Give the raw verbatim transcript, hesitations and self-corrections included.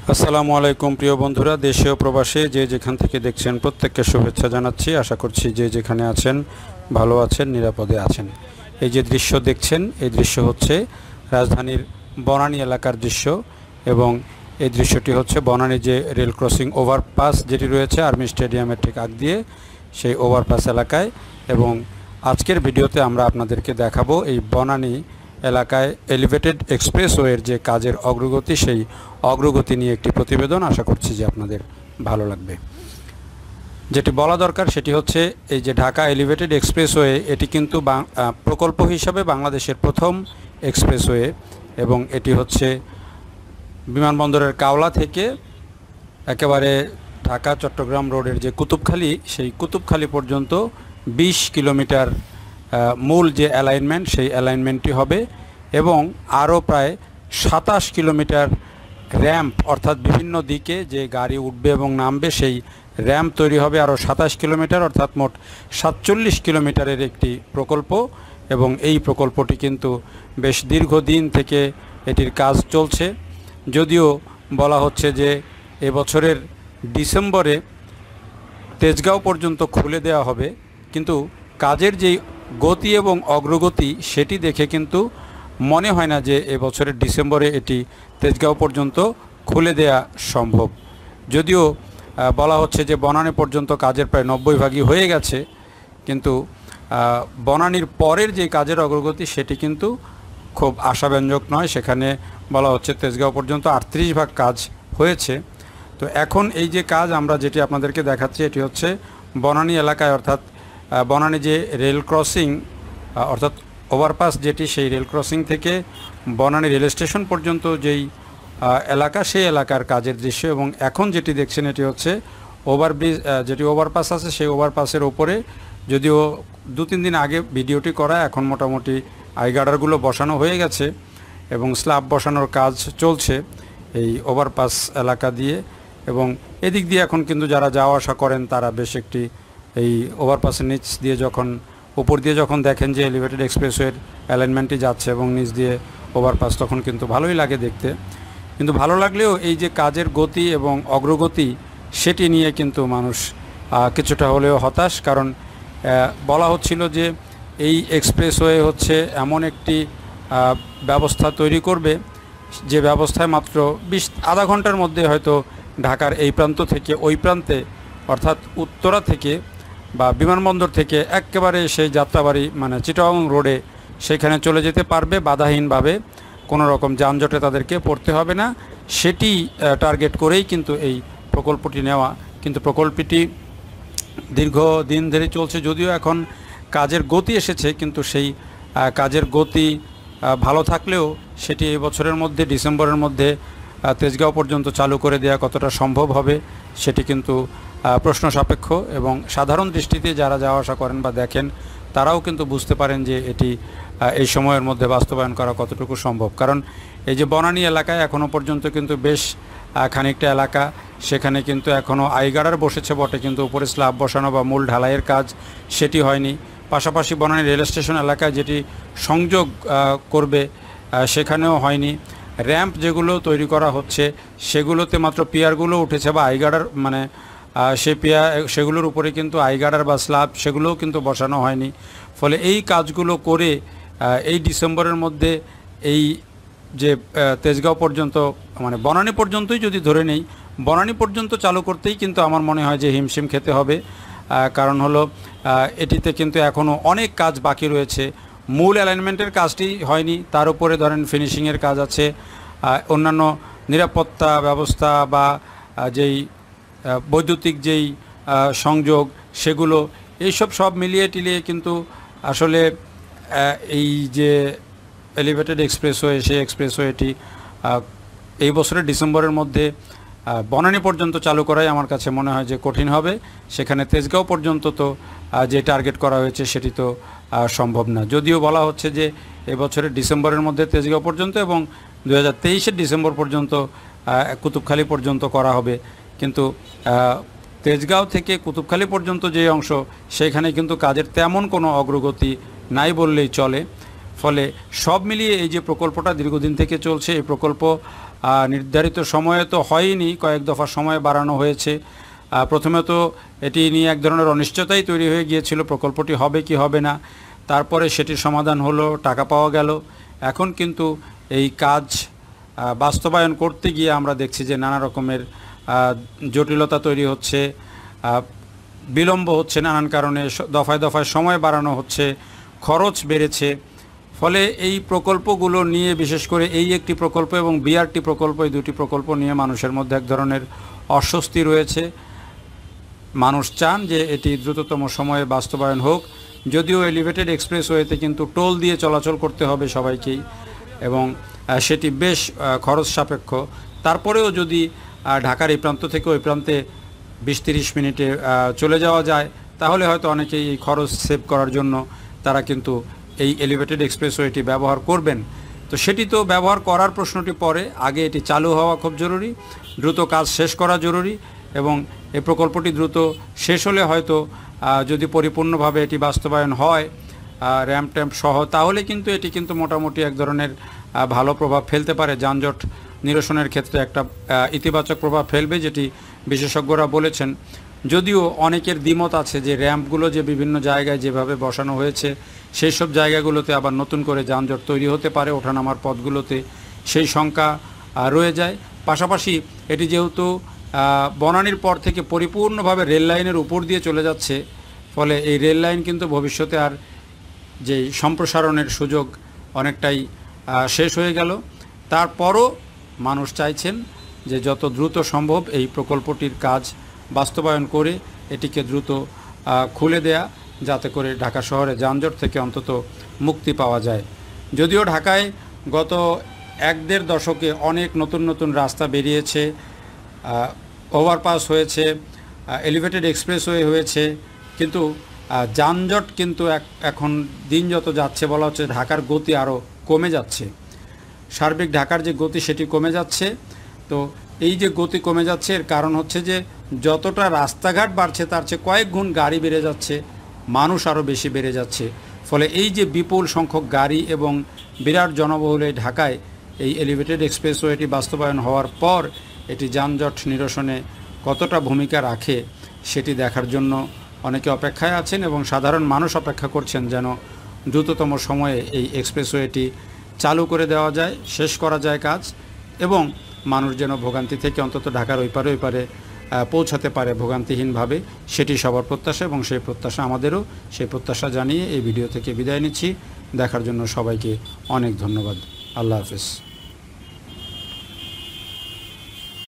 আসসালামু আলাইকুম প্রিয় বন্ধুরা, দেশীয় প্রবাসী যে যেখান থেকে দেখছেন প্রত্যেককে শুভেচ্ছা জানাচ্ছি। আশা করছি যে যেখানে আছেন ভালো আছেন, নিরাপদে আছেন। এই যে দৃশ্য দেখছেন, এই দৃশ্য হচ্ছে রাজধানীর বনানী এলাকার দৃশ্য এবং এই দৃশ্যটি হচ্ছে বনানী যে রেল ক্রসিং ওভারপাস যেটি রয়েছে আর্মি স্টেডিয়ামের ঠিক আগ দিয়ে সেই ওভারপাস এলাকায়। এবং আজকের ভিডিওতে আমরা আপনাদেরকে দেখাবো এই বনানী এলাকায় এলিভেটেড এক্সপ্রেসওয়ের যে কাজের অগ্রগতি, সেই অগ্রগতি নিয়ে একটি প্রতিবেদন। আশা করছি যে আপনাদের ভালো লাগবে। যেটি বলা দরকার সেটি হচ্ছে এই যে ঢাকা এলিভেটেড এক্সপ্রেসওয়ে, এটি কিন্তু প্রকল্প হিসাবে বাংলাদেশের প্রথম এক্সপ্রেসওয়ে এবং এটি হচ্ছে বিমানবন্দরের কাওলা থেকে একেবারে ঢাকা চট্টগ্রাম রোডের যে কুতুবখালী, সেই কুতুবখালী পর্যন্ত বিশ কিলোমিটার মূল যে অ্যালাইনমেন্ট, সেই অ্যালাইনমেন্টটি হবে এবং আরও প্রায় সাতাশ কিলোমিটার র্যাম্প, অর্থাৎ বিভিন্ন দিকে যে গাড়ি উঠবে এবং নামবে সেই র্যাম্প তৈরি হবে আরও সাতাশ কিলোমিটার, অর্থাৎ মোট সাতচল্লিশ কিলোমিটারের একটি প্রকল্প। এবং এই প্রকল্পটি কিন্তু বেশ দীর্ঘদিন থেকে এটির কাজ চলছে। যদিও বলা হচ্ছে যে এবছরের ডিসেম্বরে তেজগাঁও পর্যন্ত খুলে দেওয়া হবে, কিন্তু কাজের যেই গতি এবং অগ্রগতি সেটি দেখে কিন্তু মনে হয় না যে এবছরের ডিসেম্বরে এটি তেজগাঁও পর্যন্ত খুলে দেয়া সম্ভব। যদিও বলা হচ্ছে যে বনানী পর্যন্ত কাজের প্রায় নব্বই ভাগই হয়ে গেছে, কিন্তু বনানীর পরের যে কাজের অগ্রগতি সেটি কিন্তু খুব আশাব্যঞ্জক নয়। সেখানে বলা হচ্ছে তেজগাঁও পর্যন্ত আটত্রিশ ভাগ কাজ হয়েছে। তো এখন এই যে কাজ আমরা যেটি আপনাদেরকে দেখাচ্ছি এটি হচ্ছে বনানী এলাকায়, অর্থাৎ বনানী যে রেল ক্রসিং অর্থাৎ ওভারপাস যেটি, সেই রেল ক্রসিং থেকে বনানী রেল স্টেশন পর্যন্ত যেই এলাকা, সেই এলাকার কাজের দৃশ্য। এবং এখন যেটি দেখছেন এটি হচ্ছে ওভারব্রিজ, যেটি ওভারপাস আছে সেই ওভারপাসের ওপরে, যদিও দু তিন দিন আগে ভিডিওটি করা, এখন মোটামুটি আইগার্ডারগুলো বসানো হয়ে গেছে এবং স্ল্যাব বসানোর কাজ চলছে এই ওভারপাস এলাকা দিয়ে। এবং এদিক দিয়ে এখন কিন্তু যারা যাওয়া আসা করেন তারা বেশ একটি এই ওভারপাসের নিচ দিয়ে যখন উপর দিয়ে যখন দেখেন যে এলিভেটেড এক্সপ্রেসওয়ের অ্যালাইনমেন্টটি যাচ্ছে এবং নিচ দিয়ে ওভারপাস, তখন কিন্তু ভালোই লাগে দেখতে। কিন্তু ভালো লাগলেও এই যে কাজের গতি এবং অগ্রগতি সেটি নিয়ে কিন্তু মানুষ কিছুটা হলেও হতাশ। কারণ বলা হচ্ছিল যে এই এক্সপ্রেসওয়ে হচ্ছে এমন একটি ব্যবস্থা তৈরি করবে যে ব্যবস্থায় মাত্র বিশ আধা ঘন্টার মধ্যে হয়তো ঢাকার এই প্রান্ত থেকে ওই প্রান্তে, অর্থাৎ উত্তরা থেকে বা বিমানবন্দর থেকে একেবারে সেই যাত্রাবাড়ি মানে চিটাগং রোডে সেখানে চলে যেতে পারবে বাধাহীনভাবে, কোনো রকম যানজটে তাদেরকে পড়তে হবে না। সেটি টার্গেট করেই কিন্তু এই প্রকল্পটি নেওয়া। কিন্তু প্রকল্পটি দীর্ঘদিন ধরে চলছে, যদিও এখন কাজের গতি এসেছে, কিন্তু সেই কাজের গতি ভালো থাকলেও সেটি এই বছরের মধ্যে ডিসেম্বরের মধ্যে তেজগাঁও পর্যন্ত চালু করে দেওয়া কতটা সম্ভব হবে সেটি কিন্তু প্রশ্ন সাপেক্ষ। এবং সাধারণ দৃষ্টিতে যারা যাওয়া আসা করেন বা দেখেন তারাও কিন্তু বুঝতে পারেন যে এটি এই সময়ের মধ্যে বাস্তবায়ন করা কতটুকু সম্ভব। কারণ এই যে বনানী এলাকায় এখনও পর্যন্ত কিন্তু বেশ খানিকটা এলাকা, সেখানে কিন্তু এখনও আইগার্ডার বসেছে বটে, কিন্তু উপরে স্ল্যাব বসানো বা মূল ঢালাইয়ের কাজ সেটি হয়নি। পাশাপাশি বনানী রেল স্টেশন এলাকায় যেটি সংযোগ করবে সেখানেও হয়নি। র্যাম্প যেগুলো তৈরি করা হচ্ছে সেগুলোতে মাত্র পিয়ারগুলো উঠেছে বা আইগার্ডার মানে সে পিয়ার, সেগুলোর উপরে কিন্তু আইগার্ডার বা স্ল্যাব সেগুলোও কিন্তু বসানো হয়নি। ফলে এই কাজগুলো করে এই ডিসেম্বরের মধ্যে এই যে তেজগাঁও পর্যন্ত মানে বনানী পর্যন্তই যদি ধরে নেই, বনানী পর্যন্ত চালু করতেই কিন্তু আমার মনে হয় যে হিমশিম খেতে হবে। কারণ হলো এটিতে কিন্তু এখনও অনেক কাজ বাকি রয়েছে। মূল অ্যালাইনমেন্টের কাজটি হয়নি, তার উপরে ধরেন ফিনিশিংয়ের কাজ আছে, অন্যান্য নিরাপত্তা ব্যবস্থা বা যেই বৈদ্যুতিক যেই সংযোগ সেগুলো, এইসব সব মিলিয়ে টিলিয়ে কিন্তু আসলে এই যে এলিভেটেড এক্সপ্রেসওয়ে, সেই এক্সপ্রেসওয়েটি এই বছরের ডিসেম্বরের মধ্যে বনানী পর্যন্ত চালু করাই আমার কাছে মনে হয় যে কঠিন হবে। সেখানে তেজগাঁও পর্যন্ত তো যে টার্গেট করা হয়েছে সেটি তো সম্ভব না। যদিও বলা হচ্ছে যে এবছরের ডিসেম্বরের মধ্যে তেজগাঁও পর্যন্ত এবং দু হাজার তেইশের ডিসেম্বর পর্যন্ত কুতুবখালী পর্যন্ত করা হবে, কিন্তু তেজগাঁও থেকে কুতুবখালী পর্যন্ত যে অংশ সেখানে কিন্তু কাজের তেমন কোনো অগ্রগতি নাই বললেই চলে। ফলে সব মিলিয়ে এই যে প্রকল্পটা দীর্ঘদিন থেকে চলছে, এই প্রকল্প নির্ধারিত সময়ে তো হয়নি, কয়েক দফা সময় বাড়ানো হয়েছে। প্রথমে তো এটি নিয়ে এক ধরনের অনিশ্চয়তাই তৈরি হয়ে গিয়েছিল, প্রকল্পটি হবে কি হবে না। তারপরে সেটির সমাধান হলো, টাকা পাওয়া গেল। এখন কিন্তু এই কাজ বাস্তবায়ন করতে গিয়ে আমরা দেখছি যে নানা রকমের জটিলতা তৈরি হচ্ছে, বিলম্ব হচ্ছে নানান কারণে, দফায় দফায় সময় বাড়ানো হচ্ছে, খরচ বেড়েছে। ফলে এই প্রকল্পগুলো নিয়ে, বিশেষ করে এই একটি প্রকল্প এবং বিআরটি প্রকল্প, এই দুটি প্রকল্প নিয়ে মানুষের মধ্যে এক ধরনের অস্বস্তি রয়েছে। মানুষ চান যে এটি দ্রুততম সময়ে বাস্তবায়ন হোক। যদিও এলিভেটেড এক্সপ্রেসওয়েতে কিন্তু টোল দিয়ে চলাচল করতে হবে সবাইকেই, এবং সেটি বেশ খরচ সাপেক্ষ। তারপরেও যদি ঢাকার এই প্রান্ত থেকে ওই প্রান্তে বিশ তিরিশ মিনিটে চলে যাওয়া যায়, তাহলে হয়তো অনেকেই এই খরচ সেভ করার জন্য তারা কিন্তু এই এলিভেটেড এক্সপ্রেসওয়েটি ব্যবহার করবেন। তো সেটি তো ব্যবহার করার প্রশ্নটি পরে, আগে এটি চালু হওয়া খুব জরুরি, দ্রুত কাজ শেষ করা জরুরি, এবং এই প্রকল্পটি দ্রুত শেষ হলে হয়তো যদি পরিপূর্ণভাবে এটি বাস্তবায়ন হয় র্যাম্প ট্যাম্প সহ, তাহলে কিন্তু এটি কিন্তু মোটামুটি এক ধরনের ভালো প্রভাব ফেলতে পারে, যানজট নিরসনের ক্ষেত্রে একটা ইতিবাচক প্রভাব ফেলবে, যেটি বিশেষজ্ঞরা বলেছেন। যদিও অনেকের দ্বিমত আছে যে র্যাম্পগুলো যে বিভিন্ন জায়গায় যেভাবে বসানো হয়েছে, সেই সব জায়গাগুলোতে আবার নতুন করে যানজট তৈরি হতে পারে, ওঠানামার পথগুলোতে সেই শঙ্কা রয়ে যায়। পাশাপাশি এটি যেহেতু বনানীর পর থেকে পরিপূর্ণভাবে রেল লাইনের উপর দিয়ে চলে যাচ্ছে, ফলে এই রেল লাইন কিন্তু ভবিষ্যতে আর যে সম্প্রসারণের সুযোগ অনেকটাই শেষ হয়ে গেল। তারপরও মানুষ চাইছেন যে যত দ্রুত সম্ভব এই প্রকল্পটির কাজ বাস্তবায়ন করে এটিকে দ্রুত খুলে দেয়া, যাতে করে ঢাকা শহরে যানজট থেকে অন্তত মুক্তি পাওয়া যায়। যদিও ঢাকায় গত এক দেড় দশকে অনেক নতুন নতুন রাস্তা বেরিয়েছে, ওভারপাস হয়েছে, এলিভেটেড এক্সপ্রেসওয়ে হয়েছে, কিন্তু যানজট কিন্তু এখন দিন যত যাচ্ছে বলা হচ্ছে ঢাকার গতি আরও কমে যাচ্ছে। সার্বিক ঢাকার যে গতি সেটি কমে যাচ্ছে। তো এই যে গতি কমে যাচ্ছে, এর কারণ হচ্ছে যে যতটা রাস্তাঘাট বাড়ছে তার চেয়ে কয়েক গুণ গাড়ি বেড়ে যাচ্ছে, মানুষ আরও বেশি বেড়ে যাচ্ছে। ফলে এই যে বিপুল সংখ্যক গাড়ি এবং বিরাট জনবহুল এই ঢাকায় এই এলিভেটেড এক্সপ্রেসওয়েটি বাস্তবায়ন হওয়ার পর এটি যানজট নিরসনে কতটা ভূমিকা রাখে সেটি দেখার জন্য অনেকে অপেক্ষায় আছেন, এবং সাধারণ মানুষ অপেক্ষা করছেন যেন দ্রুততম সময়ে এই এক্সপ্রেসওয়েটি চালু করে দেওয়া যায়, শেষ করা যায় কাজ, এবং মানুষ যেন ভোগান্তি থেকে অন্তত ঢাকার ওই পারে ওই পারে পৌঁছাতে পারে ভোগান্তিহীনভাবে, সেটি সবার প্রত্যাশা, এবং সেই প্রত্যাশা আমাদেরও। সেই প্রত্যাশা জানিয়ে এই ভিডিও থেকে বিদায় নিচ্ছি। দেখার জন্য সবাইকে অনেক ধন্যবাদ। আল্লাহ হাফেজ।